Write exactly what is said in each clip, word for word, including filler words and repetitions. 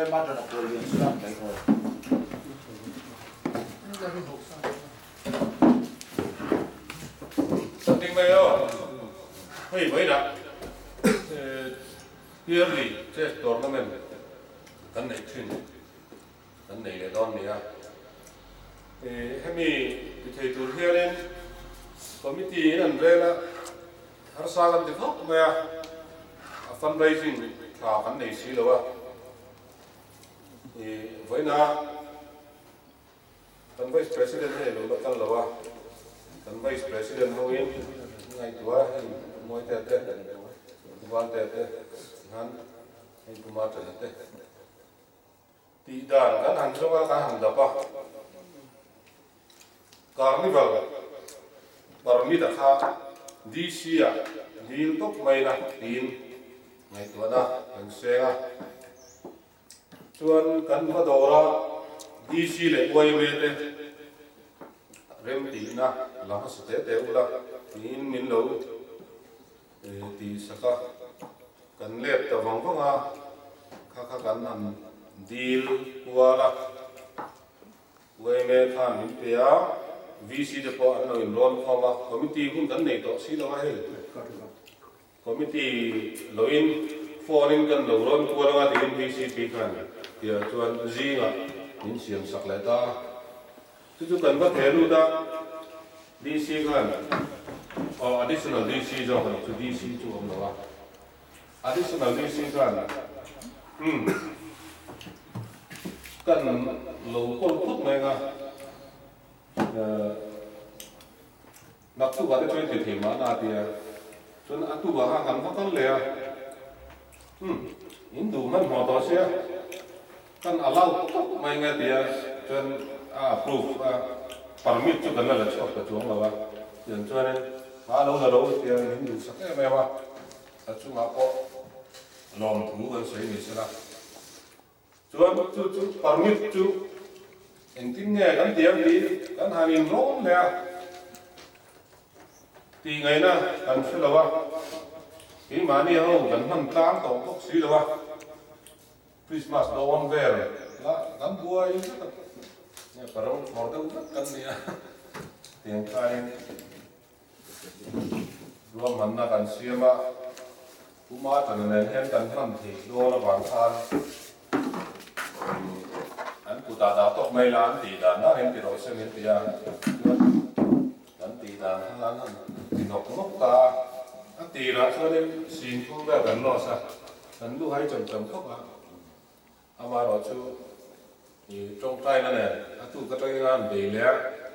sẽ bắt được tôi liền suốt cái thôi something bây giờ hey vậy đó yearly chess tournament cái này chuyên cái này là đòn này à hemi thầy tụi here lên committee nên về là har sagan thì khóc mà fundraising là cái này xí đâu à thì với na cái vice president này đâu là cái đâu à cái vice president hông yên ngày tuổi mỗi tết tết quan tết tết han hay cũng mà trở tết thì đàn cái hàng số cái hàng đập à carnival barmi đã khá đi xí à đi tốc mày là tin ngày tuổi đó anh xe à chuan kan va dora D C le wai we te rem ti na la ha se te ula in min lo e ti saka kan le ta wang wanga kha kha kan an deal wala wai me khan min pe a V C de po an in ron khoma committee hun kan nei to si lo he committee lo in foreign kan lo ron ko la ga din V C pi khan ya chuan zinga in siam sak lai ta chu chu kan va thelu da D C khan or additional D C jo kan chu D C chu om lo wa additional D C khan hm kan lo ko khut mai nga nak tu ba de twenty thema na tia chuan atu ba ha kan va kan le hm in du man ho to sia kan allow mai nghe tia chuan approve permit chu kan la chok ta chuang lawa chuan chuan ma lo la lo tia hin du sak e mai wa a chu ma ko lom thu kan sei ni sala chuan chu chu permit chu en tin nghe kan tiam đi kan hangin rom le ti ngai na kan se lawa ki mani ho kan man tang to kok si lawa Christmas do on ver la kan bua yu ta ne parang model kan ni a tiang kai do man na kan siama kuma tan ne hen kan han thi do la wang khan an ku ta da tok mai la an ti da na hen ti ro se hen ti ya an ti da han han ti nok nok ta an ti ra so ne sin ku ba kan no sa kan lu hai chom chom khóc à ama ro chu ni trong trai na ne atu ka trai ngan de le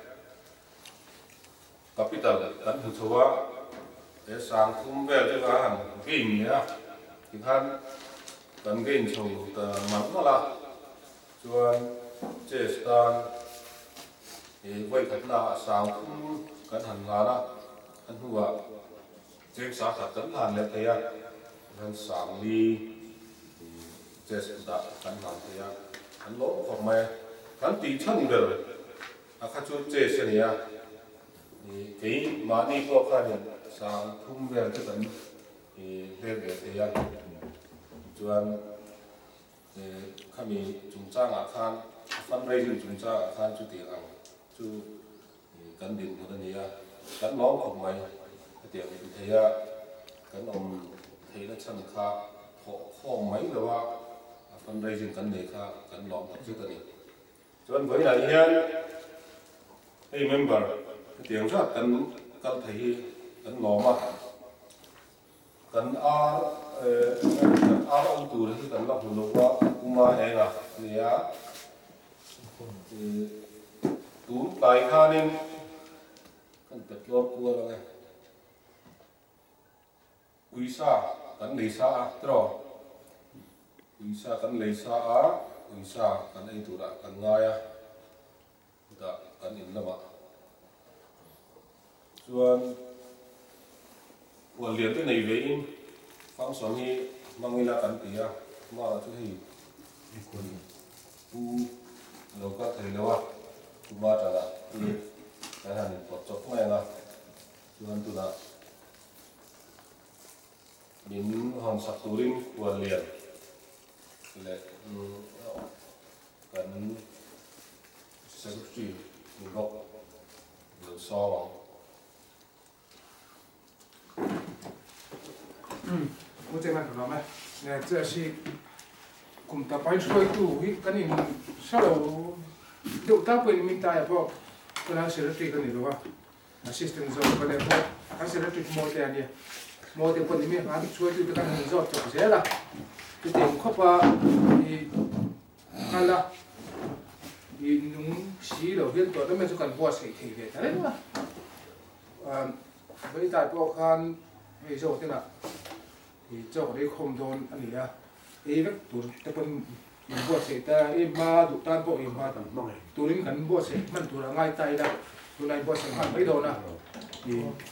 capital kan hu chowa e sang thum vel chu ga han king ya ki han kan gain chho ta man ma la chuan che stan e vai khat na sang thum kan han la na kan huwa che sa khat kan han le te ya kan sang li Jess đã kan làm thì à kan lỗ hoặc mày kan tì chân được à khát chút Jess này à thì cái mà đi qua khai này sang thum về cái tấn thì về về thì à chuan thì kami chúng ta ngã khan fundraising chúng ta khan chút tiền ăn chú kan điện của này à kan lỗ hoặc mày cái tiền thì à kan ông thấy nó chân khá họ họ mấy rồi fundraising kan ne kha kan lom tak chu tani chuan với lại hian hey member tiang sa kan kan thei kan lom a kan a kan a ong tu ri kan la hu lo wa kuma he nga nia tu tai kha nin kan pet lor ku la nge uisa kan nei sa tro Uisa kan leisa a uisa kan ei tu da kan ngaya da kan in lama chuan wal lian te nei ve in fang som hi mangila kan tia ma chu hi ikun u lo ka thei lewa tu ma ta da ni ka han pot chok mai la chuan tu da min hon sak turin wal lian le kan secretary ngok rồi so 음, 어제만 그러면 네, 这是 cùng tập bánh trôi tủ ý cái này sau đầu đậu ta quên mình ta bỏ cái là sẽ rất cái này đúng không? Assistant rồi cái này bỏ cái sẽ rất mua tiền đi mua tiền quên mình ăn trôi tủ cái này rồi cho sẽ là cái tiền khóc vào thì hay là thì những xí đầu tiên tôi nó mới cho cần mua sấy thì về thế đấy mà với tại bộ khan thì rồi thế nào thì cho đây không đồn anh ấy à ấy vất tụi tập bên mình bua sấy ta em ma tụi tan bộ em ma tụi tụi lính cần bua sấy mình tụi là ngay tay đó tụi này bua sấy hẳn mấy đồ nè thì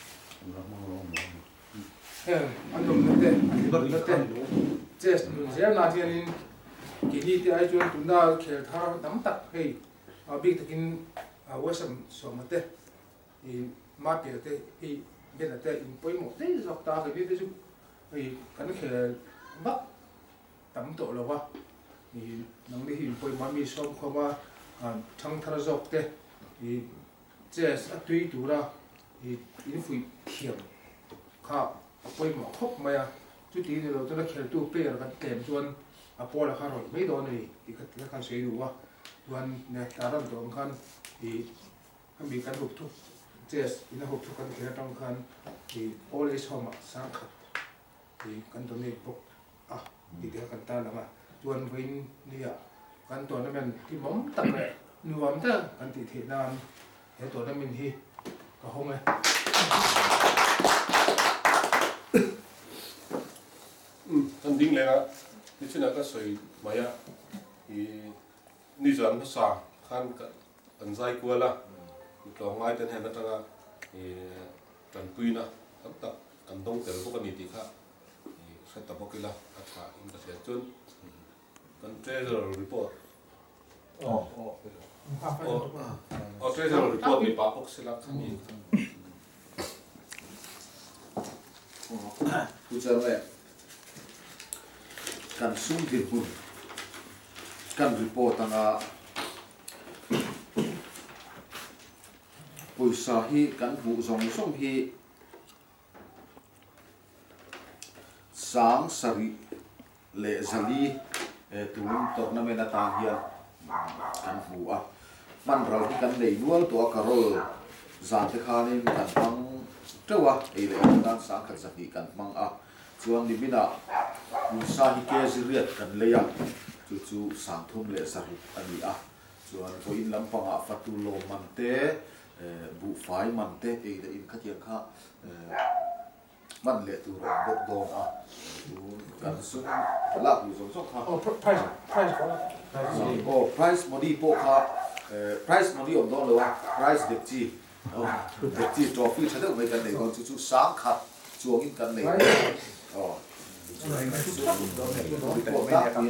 anh đồng nhất đấy anh đồng nhất đấy chết dễ là thì anh kỳ đi thì ai chuyên tụi nào khéo thao nắm tắc hay à biết được in à vua sắm sắm mất đấy thì mà biết đấy thì bên là đấy bôi một đấy dọc ta cái biết đấy chứ thì cái khéo bắt tắm tổ là wa thì nang đi hình bôi mà mi sôm không mà thằng thằng dọc đấy thì chết tùy tụi ra thì in phui thiểm khá bôi một khóc mà chút tí rồi tôi đã khéo tu pe là cái kèm chuan à bỏ là khá rồi mấy đồ này thì cái cái sẽ đủ waวันเนี่ยการรับตัวกันที่มีการหุบทุกเจสอินหุบทุกกันที่เราต้องการที่โอเลสเข้ามาสร้างขัดที่กันตัวนี้พวกอ่ะที่เดียวกันตาละมาวันวินนี่อ่ะกันตัวนั้นมันที่ผมตัดเลยนวมเถอะกันที่เทียนนเห็นตัวนั้นมันที่ก็คงไงอืมอันดิ้งเลยนะนี่ฉันก็สวยมาอ่ะที่นี่จะอันภาษาขั้นกันอันใจกว่าละตัวง่ายแต่เห็นนั่นจังอ่ะกันปุยนะตั้งแต่กันต้องเจอพวกกันนี่ตีค่ะใช้ตับพวกกิละอาชาอินเตอร์เน็ตจนกันเทรดเดอร์รีพอร์ตอ๋ออ๋ออ๋อเทรดเดอร์รีพอร์ตมีปะพวกสิละนี่ผู้เจอเลยกันซุ่มที่หุ่นกันรีพอร์ตต่างปุยสาฮีกันบุซงส่งฮีสางสริเลซาลีตุนตกน้ำเมนตาเฮียกันบุอ่ะมันเราที่กันในนัวตัวกระโรลจานที่ขานี่กันมังเจ้าอ่ะไอ้เรื่องการสร้างขันสติกันมังอ่ะส่วนนี้มิน่ะปุยสาฮีเกจิเรียดกันเลยอ่ะจู่ๆสามทุ่มเลสาฮีอันนี้อ่ะส่วนตัวอินลำพังอ่ะฟัตุโลมันเตบุไฟมันเตะเองแต่อินขัดยังข้ามันเละตัวเราบกดองอ่ะดูกันซึ่งลาบอยู่สองสองข้าโอ้ price price ก็แล้วโอ้ price มอดีโปข้า price มอดีอมดองเลยวะ price เด็กจีเด็กจีจอฟีฉันต้องไปกันเลยก่อนจู่ๆสามขัดจวงอินกันเลยอ๋อโปข้านี่